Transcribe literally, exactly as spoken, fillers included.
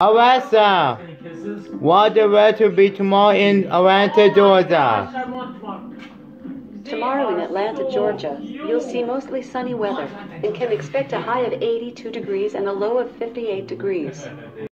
Alexa, what the weather will be tomorrow in Atlanta, Georgia? Tomorrow in Atlanta, Georgia, you'll see mostly sunny weather and can expect a high of eighty-two degrees and a low of fifty-eight degrees.